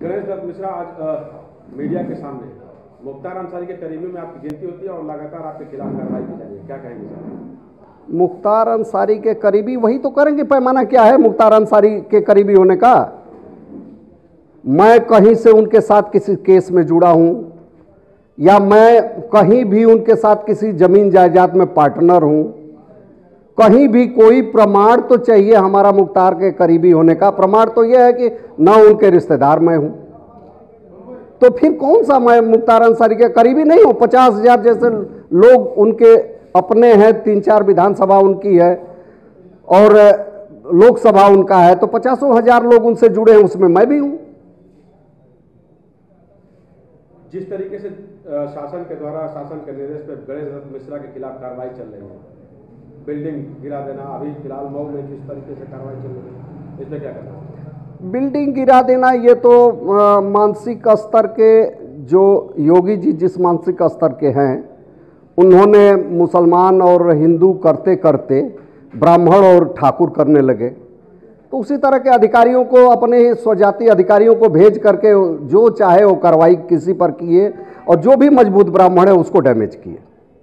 गणेश दत्त मिश्रा आज मीडिया के सामने मुख्तार अंसारी के करीबी में आपकी गिनती होती है और लगातार आपके खिलाफ कार्रवाई की जा रही है, क्या कहेंगे सर? मुख्तार अंसारी के करीबी वही तो करेंगे। पैमाना क्या है मुख्तार अंसारी के करीबी होने का? मैं कहीं से उनके साथ किसी केस में जुड़ा हूं या मैं कहीं भी उनके साथ किसी जमीन जायदाद में पार्टनर हूं? कहीं भी कोई प्रमाण तो चाहिए हमारा मुख्तार के करीबी होने का। प्रमाण तो यह है कि ना उनके रिश्तेदार मैं हूं, तो फिर कौन सा मैं मुख्तार अंसारी के करीबी नहीं हूं? 50,000 जैसे लोग उनके अपने हैं, 3-4 विधानसभा उनकी है और लोकसभा उनका है, तो 50,000 लोग उनसे जुड़े हैं, उसमें मैं भी हूं। जिस तरीके से शासन के द्वारा, शासन के निर्देश पर गणेश दत्त मिश्रा के खिलाफ कार्रवाई चल रही है, बिल्डिंग गिरा देना, अभी फिलहाल मऊ में जिस तरीके से कार्रवाई चल रही है, इसमें क्या करना है? बिल्डिंग गिरा देना ये तो मानसिक स्तर के, जो योगी जी जिस मानसिक स्तर के हैं, उन्होंने मुसलमान और हिंदू करते करते ब्राह्मण और ठाकुर करने लगे, तो उसी तरह के अधिकारियों को, अपने ही स्वजाति अधिकारियों को भेज करके जो चाहे वो कार्रवाई किसी पर किए और जो भी मजबूत ब्राह्मण है उसको डैमेज किए।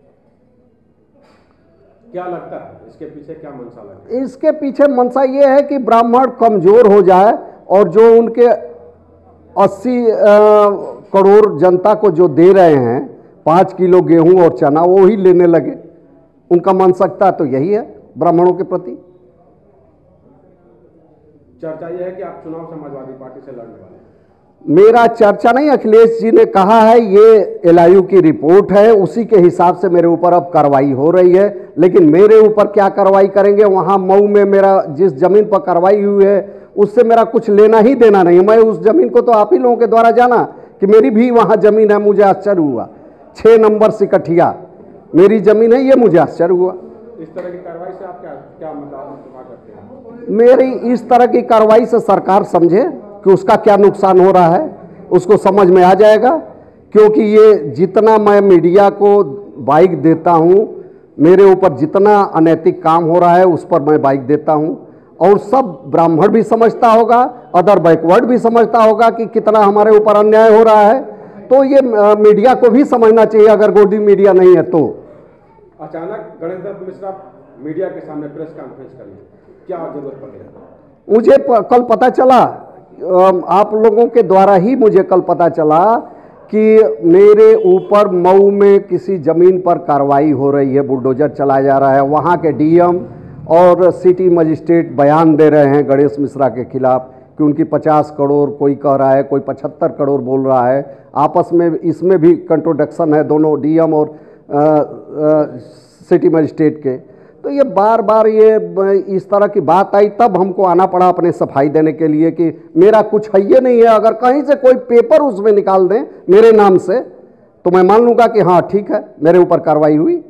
क्या लगता है इसके पीछे क्या मंशा लगता है? इसके पीछे मंशा ये है कि ब्राह्मण कमजोर हो जाए और जो उनके 80 करोड़ जनता को जो दे रहे हैं 5 किलो गेहूं और चना, वो ही लेने लगे। उनका मानसिकता तो यही है ब्राह्मणों के प्रति। चर्चा यह है कि आप चुनाव समाजवादी पार्टी से लड़ने वाले हैं। मेरा चर्चा नहीं, अखिलेश जी ने कहा है, ये LIU की रिपोर्ट है, उसी के हिसाब से मेरे ऊपर अब कार्रवाई हो रही है। लेकिन मेरे ऊपर क्या कार्रवाई करेंगे? वहां मऊ में मेरा जिस जमीन पर कार्रवाई हुई है उससे मेरा कुछ लेना ही देना नहीं। मैं उस जमीन को तो आप ही लोगों के द्वारा जाना कि मेरी भी वहां जमीन है, मुझे आश्चर्य हुआ। 6 नंबर सिकठिया मेरी जमीन है, ये मुझे आश्चर्य हुआ। इस तरह की कार्रवाई से आप क्या मतलब करते हैं? मेरी इस तरह की कार्रवाई से सरकार समझे कि उसका क्या नुकसान हो रहा है, उसको समझ में आ जाएगा। क्योंकि ये जितना मैं मीडिया को बाइक देता हूं, मेरे ऊपर जितना अनैतिक काम हो रहा है उस पर मैं बाइक देता हूं, और सब ब्राह्मण भी समझता होगा, अदर बैकवर्ड भी समझता होगा कि कितना हमारे ऊपर अन्याय हो रहा है। तो ये मीडिया को भी समझना चाहिए, अगर गोदी मीडिया नहीं है तो। अचानक गणेश दत्त मिश्रा मीडिया के सामने प्रेस कॉन्फ्रेंस कर ली, क्या जरूरत पड़ गई? मुझे कल पता चला, आप लोगों के द्वारा ही मुझे कल पता चला कि मेरे ऊपर मऊ में किसी जमीन पर कार्रवाई हो रही है, बुलडोजर चलाया जा रहा है। वहाँ के DM और सिटी मजिस्ट्रेट बयान दे रहे हैं गणेश मिश्रा के खिलाफ कि उनकी 50 करोड़ कोई कह रहा है, कोई 75 करोड़ बोल रहा है। आपस में इसमें भी कंट्रोडक्शन है दोनों DM और सिटी मजिस्ट्रेट के। तो ये बार बार ये इस तरह की बात आई, तब हमको आना पड़ा अपने सफाई देने के लिए कि मेरा कुछ है ये नहीं है। अगर कहीं से कोई पेपर उसमें निकाल दें मेरे नाम से तो मैं मान लूँगा कि हाँ ठीक है, मेरे ऊपर कार्रवाई हुई।